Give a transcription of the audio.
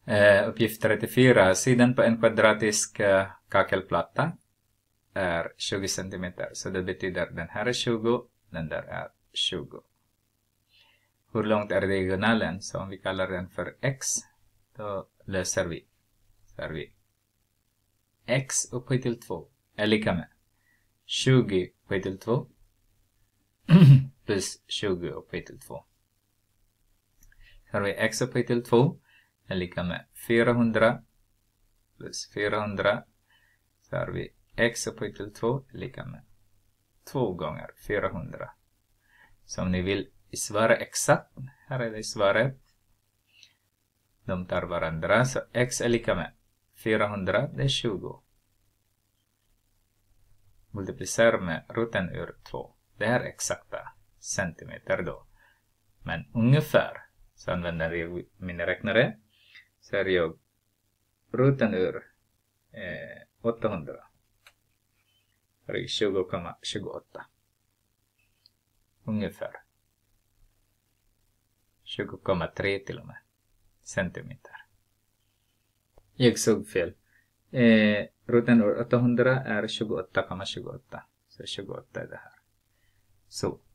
Uppgift 34. Sidan på en kvadratisk kakelplatta är 20 cm. Så det betyder den här är 20, den där är 20. Hur långt är diagonalen? Så om vi kallar den för x, då löser vi. Så är vi x upphöjt till 2 är lika med 20 upphöjt till 2 plus 20 upphöjt till 2. Så har vi x upphöjt till 2 är lika med 400 plus 400. Så har vi x upphöjt till 2 är lika med 2 gånger 400. Så om ni vill svara exakt, här är det svaret. De tar varandra, så x är lika med 400, det är 20. Multiplicera med roten ur 2. Det här är exakta centimeter då. Men ungefär, så använder jag min räknare. Så är jag roten ur 800. Så är 20,28. Ungefär. 20,3 till och med centimeter. Jag såg fel. Roten ur 800 är 28,28. Så 28 är det här. Så